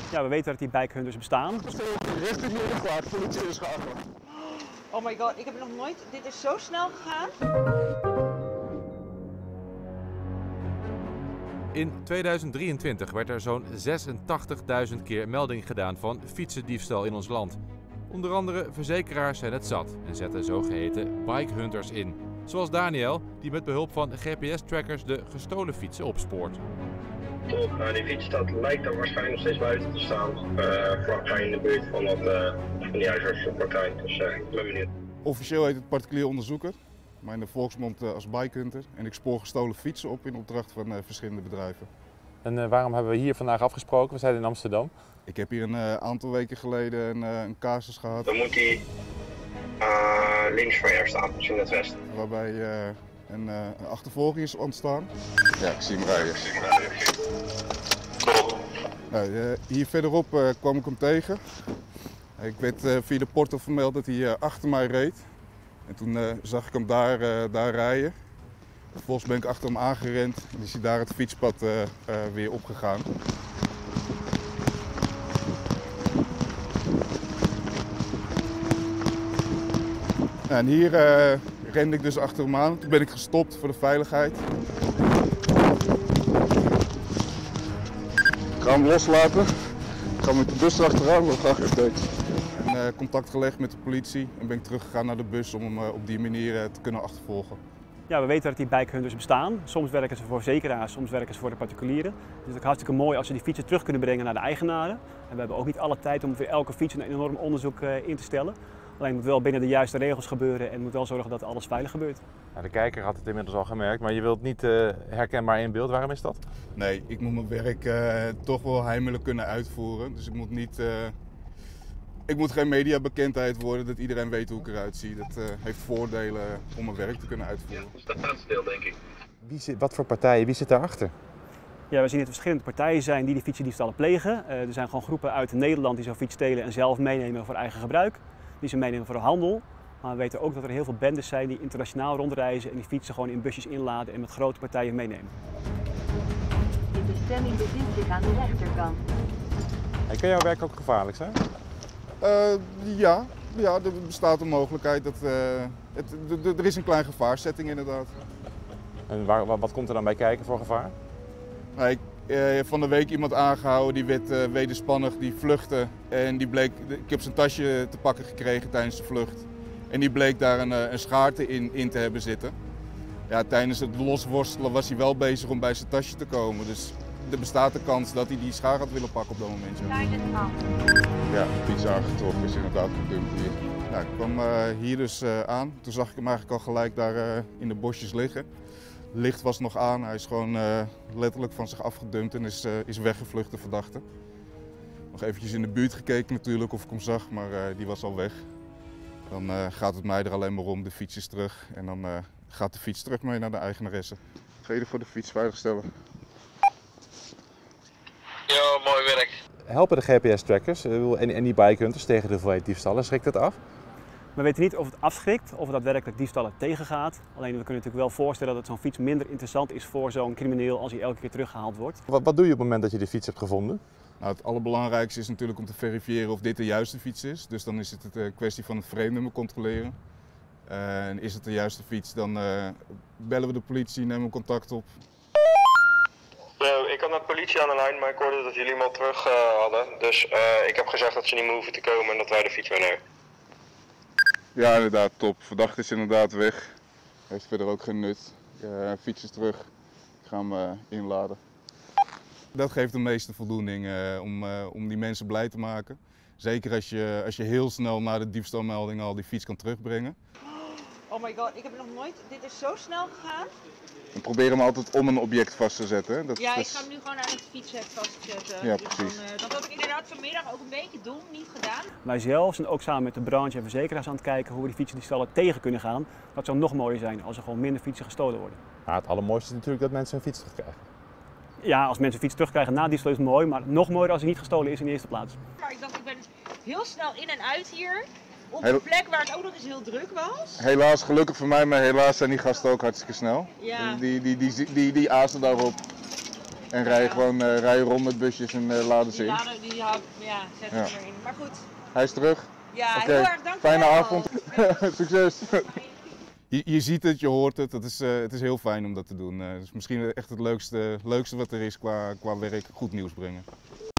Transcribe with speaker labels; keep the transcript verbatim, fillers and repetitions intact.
Speaker 1: Ja, we weten dat die bikehunters bestaan.
Speaker 2: Richting Middelvaart, politie is geacht.
Speaker 3: Oh my god, ik heb nog nooit... Dit is zo snel gegaan.
Speaker 4: In tweeduizend drieëntwintig werd er zo'n zesentachtigduizend keer melding gedaan van fietsendiefstal in ons land. Onder andere verzekeraars zijn het zat en zetten zogeheten bikehunters in. Zoals Daniel, die met behulp van G P S-trackers de gestolen fietsen opspoort.
Speaker 5: Top, uh, die fiets dat lijkt er waarschijnlijk nog steeds buiten te staan, uh, vlakbij in de buurt van, dat, uh, van die huisartsenpraktijk, dus uh, ik ben benieuwd.
Speaker 2: Officieel heet het particulier onderzoeker, maar in de volksmond uh, als bikehunter. En ik spoor gestolen fietsen op in opdracht van uh, verschillende bedrijven.
Speaker 6: En uh, waarom hebben we hier vandaag afgesproken? We zijn in Amsterdam.
Speaker 2: Ik heb hier een uh, aantal weken geleden een, uh, een casus gehad.
Speaker 5: Dan moet hij uh, links van je staan, dus in het westen.
Speaker 2: Waarbij uh, een, uh, een achtervolging is ontstaan. Ja, ik zie hem rijden.
Speaker 5: Klopt.
Speaker 2: Nou, uh, hier verderop uh, kwam ik hem tegen. Ik werd uh, via de porto vermeld dat hij uh, achter mij reed. En toen uh, zag ik hem daar, uh, daar rijden. Vervolgens ben ik achter hem aangerend en is hij daar het fietspad uh, uh, weer opgegaan. En hier uh, rende ik dus achter hem aan. Toen ben ik gestopt voor de veiligheid. Ik ga hem loslaten. Ik ga met de bus erachteraan, maar graag update. En uh, contact gelegd met de politie en ben ik teruggegaan naar de bus om hem uh, op die manier uh, te kunnen achtervolgen.
Speaker 1: Ja, we weten dat die bikehunters bestaan. Soms werken ze voor verzekeraars, soms werken ze voor de particulieren. Dus het is ook hartstikke mooi als ze die fietsen terug kunnen brengen naar de eigenaren. En we hebben ook niet alle tijd om voor elke fiets een enorm onderzoek uh, in te stellen. Alleen het moet wel binnen de juiste regels gebeuren en moet wel zorgen dat alles veilig gebeurt.
Speaker 6: Nou, de kijker had het inmiddels al gemerkt, maar je wilt niet uh, herkenbaar in beeld. Waarom is dat?
Speaker 2: Nee, ik moet mijn werk uh, toch wel heimelijk kunnen uitvoeren. Dus ik moet niet... Uh, ik moet geen mediabekendheid worden dat iedereen weet hoe ik eruit zie. Dat uh, heeft voordelen om mijn werk te kunnen uitvoeren.
Speaker 5: Ja, dat is het deel, denk ik.
Speaker 6: Wie zit, wat voor partijen, wie zit daarachter?
Speaker 1: Ja, we zien dat er verschillende partijen zijn die die fietsendiefstallen plegen. Uh, er zijn gewoon groepen uit Nederland die zo'n fiets stelen en zelf meenemen voor eigen gebruik. Die ze meenemen voor de handel. Maar we weten ook dat er heel veel bendes zijn die internationaal rondreizen en die fietsen gewoon in busjes inladen en met grote partijen meenemen.
Speaker 7: De bestemming bevindt zich aan de rechterkant.
Speaker 6: En kan jouw werk ook gevaarlijk zijn?
Speaker 2: Uh, ja, ja, er bestaat een mogelijkheid dat... Uh, het, er is een klein gevaarsetting inderdaad.
Speaker 6: En waar, wat komt er dan bij kijken voor gevaar?
Speaker 2: Nou, ik heb uh, van de week iemand aangehouden die werd uh, wederspannig, die vluchtte. En die bleek, ik heb zijn tasje te pakken gekregen tijdens de vlucht. En die bleek daar een, een schaarte in, in te hebben zitten. Ja, tijdens het losworstelen was hij wel bezig om bij zijn tasje te komen. Dus er bestaat de kans dat hij die schaar had willen pakken op dat moment. Ja, ja de fiets aangetroffen is inderdaad gedumpt hier. Nou, ik kwam uh, hier dus uh, aan. Toen zag ik hem eigenlijk al gelijk daar uh, in de bosjes liggen. Het licht was nog aan, hij is gewoon uh, letterlijk van zich afgedumpt en is, uh, is weggevlucht, de verdachte. Nog eventjes in de buurt gekeken natuurlijk of ik hem zag, maar uh, die was al weg. Dan uh, gaat het mij er alleen maar om, de fiets is terug en dan uh, gaat de fiets terug mee naar de eigenaresse. Ga je er voor de fiets veiligstellen?
Speaker 5: Ja, mooi werk.
Speaker 6: Helpen de G P S-trackers en, en die bikehunters tegen de hoeveelheid diefstallen? Schrikt dat af?
Speaker 1: We weten niet of het afschrikt of het daadwerkelijk diefstallen tegengaat. Alleen we kunnen natuurlijk wel voorstellen dat zo'n fiets minder interessant is voor zo'n crimineel als hij elke keer teruggehaald wordt.
Speaker 6: Wat, wat doe je op het moment dat je de fiets hebt gevonden?
Speaker 2: Nou, het allerbelangrijkste is natuurlijk om te verifiëren of dit de juiste fiets is. Dus dan is het een kwestie van het frame-nummer controleren. Uh, en is het de juiste fiets, dan uh, bellen we de politie, nemen we contact op.
Speaker 5: Uh, ik had naar de politie aan de lijn, maar ik hoorde dat jullie hem al terug uh, hadden. Dus uh, ik heb gezegd dat ze niet meer hoeven te komen en dat wij de fiets meenemen.
Speaker 2: Ja, inderdaad, top. Verdachte is inderdaad weg. Heeft verder ook geen nut. Uh, fiets is terug. Ik ga hem uh, inladen. Dat geeft de meeste voldoening uh, om, uh, om die mensen blij te maken. Zeker als je, als je heel snel na de diefstalmelding al die fiets kan terugbrengen.
Speaker 3: Oh my god, ik heb nog nooit... Dit is zo snel gegaan.
Speaker 2: En probeer hem altijd om een object vast te zetten. Hè? Dat,
Speaker 3: ja,
Speaker 2: dat
Speaker 3: ik ga hem nu gewoon aan het fietshek vastzetten.
Speaker 2: Ja,
Speaker 3: dus
Speaker 2: precies.
Speaker 3: dan, uh, dat had ik inderdaad vanmiddag ook een beetje dom niet gedaan.
Speaker 1: Wij zelf zijn ook samen met de branche en verzekeraars aan het kijken hoe we die fietsendiefstallen tegen kunnen gaan. Dat zou nog mooier zijn als er gewoon minder fietsen gestolen worden.
Speaker 6: Nou, het allermooiste is natuurlijk dat mensen hun fiets terugkrijgen.
Speaker 1: Ja, als mensen fiets terugkrijgen na diefstal is het mooi, maar nog mooier als hij niet gestolen is in de eerste plaats.
Speaker 3: Maar ik dacht, ik ben heel snel in en uit hier. Op
Speaker 2: Heel...
Speaker 3: een plek waar het ook nog eens heel druk was.
Speaker 2: Helaas, gelukkig voor mij, maar helaas zijn die gasten ook hartstikke snel.
Speaker 3: Ja.
Speaker 2: Die, die, die, die, die, die aasen daarop. En rij je gewoon uh, rij je rond met busjes en uh, laden ze
Speaker 3: Die
Speaker 2: in.
Speaker 3: laden, die hou ik, ja, zet
Speaker 2: Ja.
Speaker 3: ik erin. Maar goed,
Speaker 2: Hij is terug.
Speaker 3: ja,
Speaker 2: Oké,
Speaker 3: heel erg dankjewel.
Speaker 2: fijne avond. Succes. Je, je ziet het, je hoort het. Het is, uh, het is heel fijn om dat te doen. Uh, het is misschien echt het leukste, leukste wat er is qua, qua werk. Goed nieuws brengen.